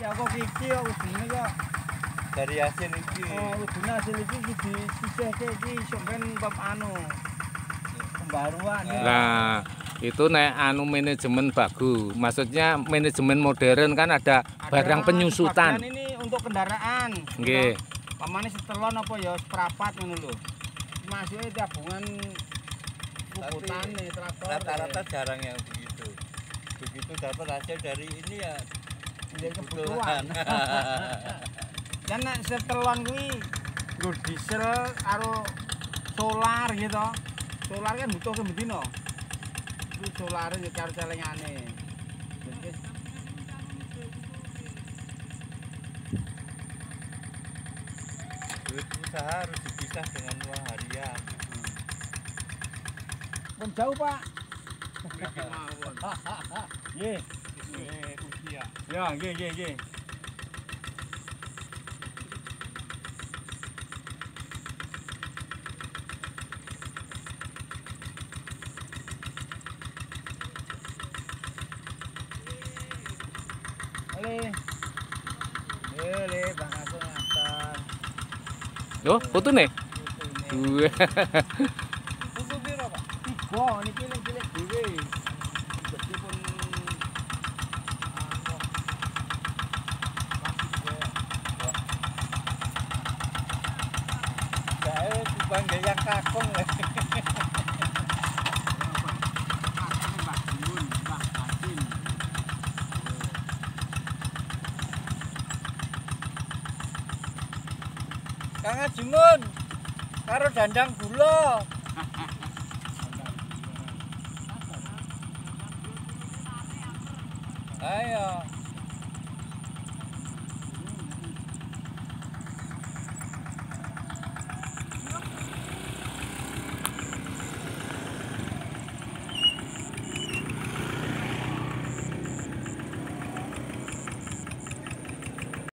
Ya kok iki kok udine kok. Dari hasil iki. Oh, udine hasil iki disisihke iki sampean bab anu. Pembaruan. Nah, itu nek anu manajemen bagus. Maksudnya manajemen modern kan ada barang penyusutan. Ini untuk kendaraan. Nggih. Pamane setelon apa ya seprapat ngono lho. Masuknya tabungan puputan nih traktor. Rata-rata jarang yang begitu. Begitu dapat hasil dari ini ya kebutuhan. Dan nek setelon kuwi nggo diesel karo solar gitu. Solar kan butuh ke bedino. Itu solar ya karo celengane. Duit usaha harus dipisah dengan uang harian. Pun jauh, Pak. Nggih. Usia. Ya, nggih. Le, Bang Kasung ngaten. Loh, foto nih? Wah. Buku piro, Pak? 3, niki cilik dhewe. Gede pun Saya dibangga yang kakung. Kang Ajimun karo dandang gula. Ayo.